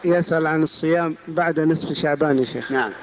يسأل عن الصيام بعد نصف شعبان يا شيخ. نعم،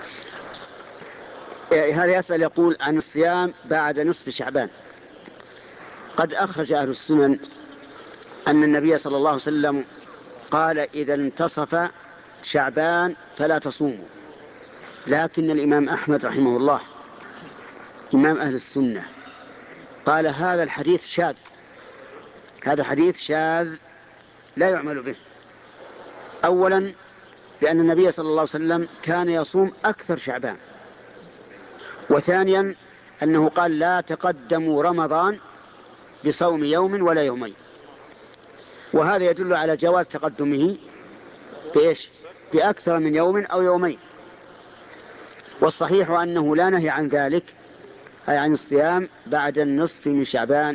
هذا يسأل يقول عن الصيام بعد نصف شعبان. قد أخرج أهل السنن أن النبي صلى الله عليه وسلم قال إذا انتصف شعبان فلا تصوموا، لكن الإمام أحمد رحمه الله إمام أهل السنة قال هذا الحديث شاذ، هذا حديث شاذ لا يعمل به. أولا لأن النبي صلى الله عليه وسلم كان يصوم أكثر شعبان، وثانيا أنه قال لا تقدموا رمضان بصوم يوم ولا يومين، وهذا يدل على جواز تقدمه بإيش؟ بأكثر من يوم أو يومين. والصحيح أنه لا نهي عن ذلك، أي عن الصيام بعد النصف من شعبان،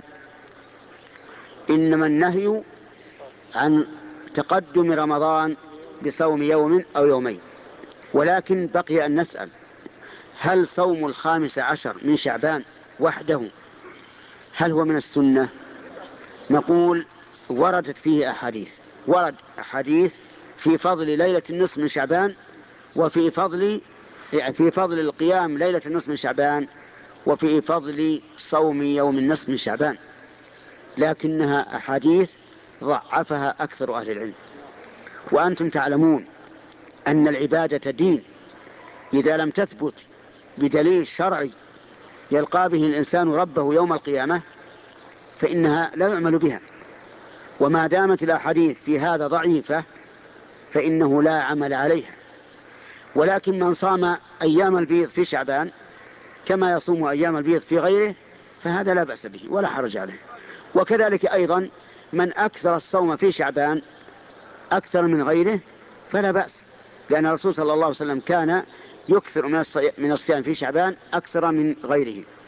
إنما النهي عن تقدم رمضان بصوم يوم أو يومين. ولكن بقي أن نسأل هل صوم 15 من شعبان وحده هل هو من السنة؟ نقول وردت فيه أحاديث، ورد أحاديث في فضل ليلة النصف من شعبان، وفي فضل القيام ليلة النصف من شعبان، وفي فضل صوم يوم النصف من شعبان، لكنها أحاديث ضعفها أكثر أهل العلم. وأنتم تعلمون أن العبادة دين، إذا لم تثبت بدليل شرعي يلقى به الإنسان ربه يوم القيامة فإنها لا يعمل بها، وما دامت الأحاديث في هذا ضعيفة فإنه لا عمل عليها. ولكن من صام أيام البيض في شعبان كما يصوم أيام البيض في غيره فهذا لا بأس به ولا حرج عليه. وكذلك أيضا من أكثر الصوم في شعبان أكثر من غيره فلا بأس، لأن الرسول صلى الله عليه وسلم كان يكثر من الصيام في شعبان أكثر من غيره.